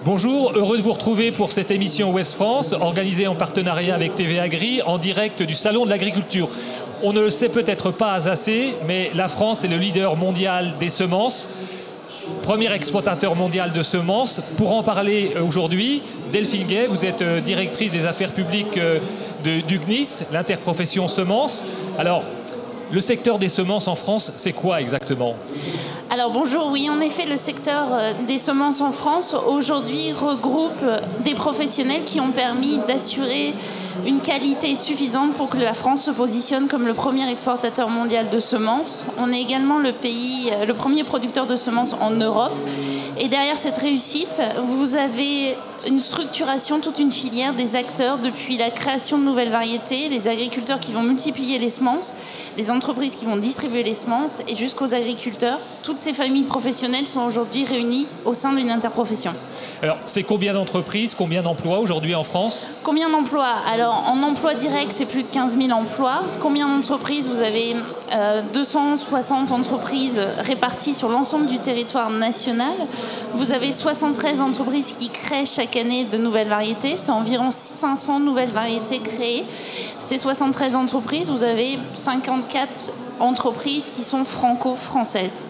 Bonjour, heureux de vous retrouver pour cette émission Ouest France, organisée en partenariat avec TV Agri, en direct du Salon de l'Agriculture. On ne le sait peut-être pas assez, mais la France est le leader mondial des semences, premier exportateur mondial de semences. Pour en parler aujourd'hui, Delphine Gay, vous êtes directrice des affaires publiques du CNIS, l'interprofession semences. Alors, le secteur des semences en France, c'est quoi exactement ? Alors bonjour, oui, en effet, le secteur des semences en France aujourd'hui regroupe des professionnels qui ont permis d'assurer une qualité suffisante pour que la France se positionne comme le premier exportateur mondial de semences. On est également le premier producteur de semences en Europe. Et derrière cette réussite, vous avez une structuration, toute une filière des acteurs depuis la création de nouvelles variétés, les agriculteurs qui vont multiplier les semences, les entreprises qui vont distribuer les semences et jusqu'aux agriculteurs. Toutes ces familles professionnelles sont aujourd'hui réunies au sein d'une interprofession. Alors, c'est combien d'entreprises, combien d'emplois aujourd'hui en France ? Combien d'emplois ? Alors, en emploi direct, c'est plus de 15 000 emplois. Combien d'entreprises ? Vous avez 260 entreprises réparties sur l'ensemble du territoire national. Vous avez 73 entreprises qui créent chaque année de nouvelles variétés. C'est environ 500 nouvelles variétés créées. Ces 73 entreprises, vous avez 54 entreprises qui sont franco-françaises.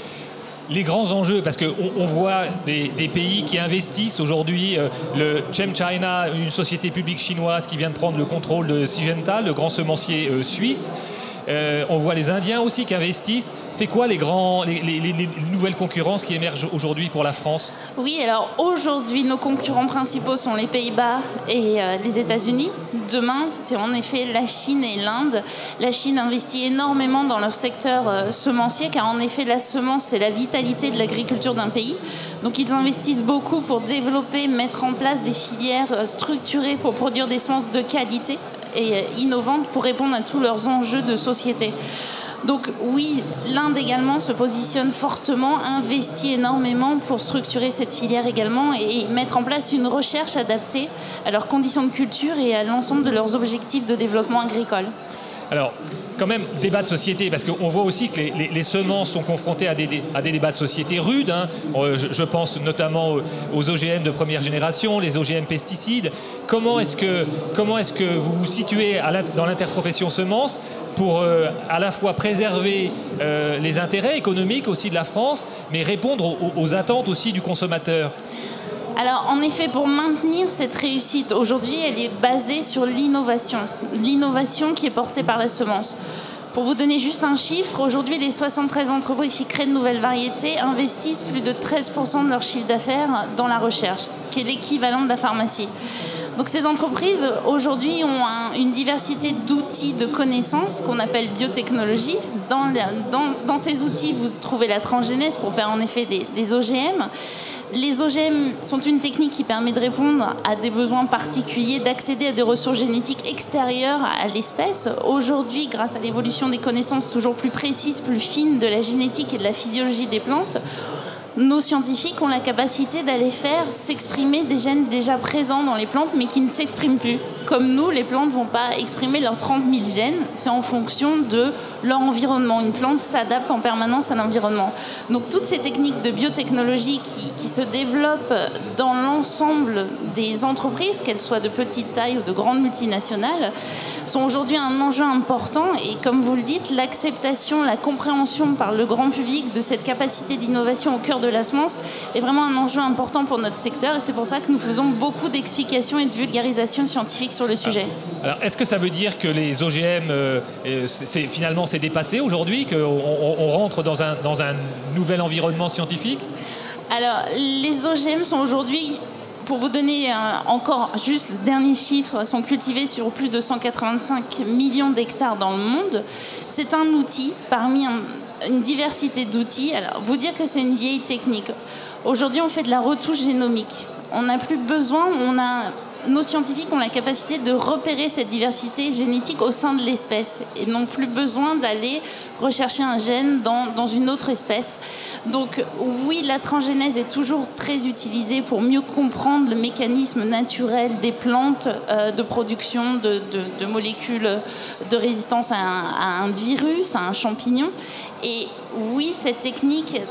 Les grands enjeux, parce qu'on voit des pays qui investissent aujourd'hui, le ChemChina, une société publique chinoise qui vient de prendre le contrôle de Syngenta, le grand semencier suisse. On voit les Indiens aussi qui investissent. C'est quoi les nouvelles concurrences qui émergent aujourd'hui pour la France ? Oui, alors aujourd'hui, nos concurrents principaux sont les Pays-Bas et les États-Unis. Demain, c'est en effet la Chine et l'Inde. La Chine investit énormément dans leur secteur semencier, car en effet, la semence, c'est la vitalité de l'agriculture d'un pays. Donc ils investissent beaucoup pour développer, mettre en place des filières structurées pour produire des semences de qualité et innovantes pour répondre à tous leurs enjeux de société. Donc oui, l'Inde également se positionne fortement, investit énormément pour structurer cette filière également et mettre en place une recherche adaptée à leurs conditions de culture et à l'ensemble de leurs objectifs de développement agricole. Alors, quand même, débat de société, parce qu'on voit aussi que les semences sont confrontées à des débats de société rudes. Hein. Je pense notamment aux OGM de première génération, les OGM pesticides. Comment est-ce que vous vous situez dans l'interprofession semences pour à la fois préserver les intérêts économiques aussi de la France, mais répondre aux attentes aussi du consommateur ? Alors, en effet, pour maintenir cette réussite, aujourd'hui, elle est basée sur l'innovation. L'innovation qui est portée par la semence. Pour vous donner juste un chiffre, aujourd'hui, les 73 entreprises qui créent de nouvelles variétés investissent plus de 13% de leur chiffre d'affaires dans la recherche, ce qui est l'équivalent de la pharmacie. Donc ces entreprises, aujourd'hui, ont une diversité d'outils de connaissances qu'on appelle biotechnologie. Dans ces outils, vous trouvez la transgénèse pour faire en effet des OGM. Les OGM sont une technique qui permet de répondre à des besoins particuliers, d'accéder à des ressources génétiques extérieures à l'espèce. Aujourd'hui, grâce à l'évolution des connaissances toujours plus précises, plus fines de la génétique et de la physiologie des plantes, nos scientifiques ont la capacité d'aller faire s'exprimer des gènes déjà présents dans les plantes, mais qui ne s'expriment plus. Comme nous, les plantes ne vont pas exprimer leurs 30 000 gènes, c'est en fonction de leur environnement. Une plante s'adapte en permanence à l'environnement. Donc toutes ces techniques de biotechnologie qui se développent dans l'ensemble des entreprises, qu'elles soient de petite taille ou de grandes multinationales, sont aujourd'hui un enjeu important. Et comme vous le dites, l'acceptation, la compréhension par le grand public de cette capacité d'innovation au cœur de la semence est vraiment un enjeu important pour notre secteur. Et c'est pour ça que nous faisons beaucoup d'explications et de vulgarisation scientifique sur le sujet. Alors, est-ce que ça veut dire que les OGM, finalement, c'est dépassé aujourd'hui, qu'on rentre dans un nouvel environnement scientifique ? Alors, les OGM sont aujourd'hui, pour vous donner encore juste le dernier chiffre, sont cultivés sur plus de 185 millions d'hectares dans le monde. C'est un outil parmi une diversité d'outils. Alors, vous dire que c'est une vieille technique. Aujourd'hui, on fait de la retouche génomique. On n'a plus besoin, nos scientifiques ont la capacité de repérer cette diversité génétique au sein de l'espèce et n'ont plus besoin d'aller rechercher un gène dans une autre espèce. Donc oui, la transgénèse est toujours très utilisée pour mieux comprendre le mécanisme naturel des plantes de production de molécules de résistance à un virus, à un champignon. Et oui, cette technique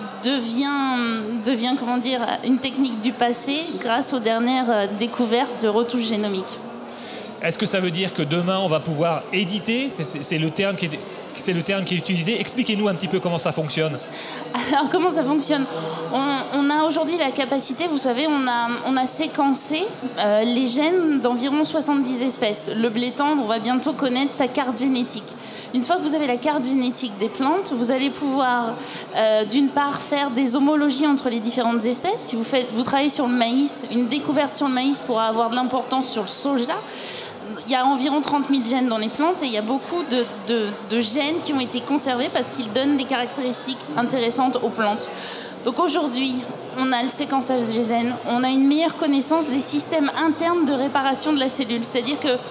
devient comment dire, une technique du passé grâce aux dernières découvertes de retouches génomiques. Est-ce que ça veut dire que demain, on va pouvoir éditer? C'est le terme qui est utilisé. Expliquez-nous un petit peu comment ça fonctionne. Alors, comment ça fonctionne? On a aujourd'hui la capacité, vous savez, on a séquencé les gènes d'environ 70 espèces. Le blé tendre, on va bientôt connaître sa carte génétique. Une fois que vous avez la carte génétique des plantes, vous allez pouvoir, d'une part, faire des homologies entre les différentes espèces. Si vous travaillez sur le maïs, une découverte sur le maïs pourra avoir de l'importance sur le soja. Il y a environ 30 000 gènes dans les plantes et il y a beaucoup de gènes qui ont été conservés parce qu'ils donnent des caractéristiques intéressantes aux plantes. Donc aujourd'hui, on a le séquençage des gènes, on a une meilleure connaissance des systèmes internes de réparation de la cellule. C'est-à-dire que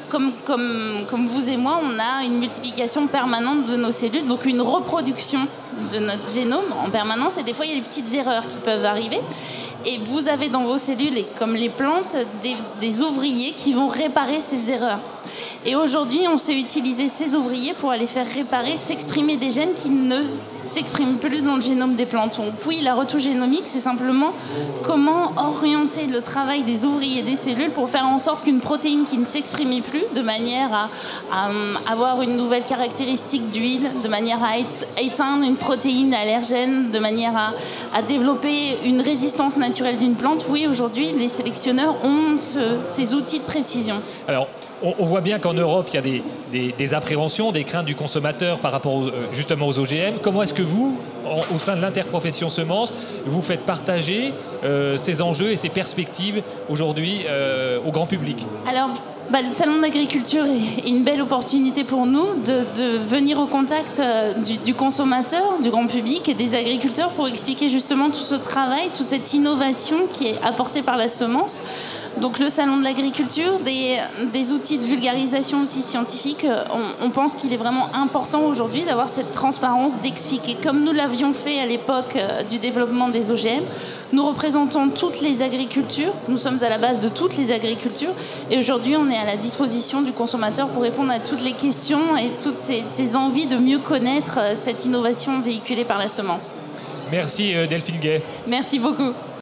comme vous et moi, on a une multiplication permanente de nos cellules, donc une reproduction de notre génome en permanence. Et des fois, il y a des petites erreurs qui peuvent arriver. Et vous avez dans vos cellules, et comme les plantes, des ouvriers qui vont réparer ces erreurs. Et aujourd'hui, on sait utiliser ces ouvriers pour aller faire réparer, s'exprimer des gènes qui ne s'expriment plus dans le génome des plantes. Donc oui, la retouche génomique, c'est simplement comment orienter le travail des ouvriers des cellules pour faire en sorte qu'une protéine qui ne s'exprimait plus, de manière à avoir une nouvelle caractéristique d'huile, de manière à éteindre une protéine allergène, de manière à développer une résistance naturelle d'une plante. Oui, aujourd'hui, les sélectionneurs ont ces outils de précision. Alors, on voit bien qu'en Europe, il y a des appréhensions, des craintes du consommateur par rapport justement aux OGM. Comment est-ce que vous, au sein de l'interprofession semences, vous faites partager ces enjeux et ces perspectives aujourd'hui au grand public? Alors, le Salon de l'agriculture est une belle opportunité pour nous de venir au contact du consommateur, du grand public et des agriculteurs pour expliquer justement tout ce travail, toute cette innovation qui est apportée par la semence. Donc le Salon de l'agriculture, des outils de vulgarisation aussi scientifique, on pense qu'il est vraiment important aujourd'hui d'avoir cette transparence, d'expliquer, comme nous l'avions fait à l'époque du développement des OGM. Nous représentons toutes les agricultures, nous sommes à la base de toutes les agricultures et aujourd'hui on est à la disposition du consommateur pour répondre à toutes les questions et toutes ces envies de mieux connaître cette innovation véhiculée par la semence. Merci Delphine Gay. Merci beaucoup.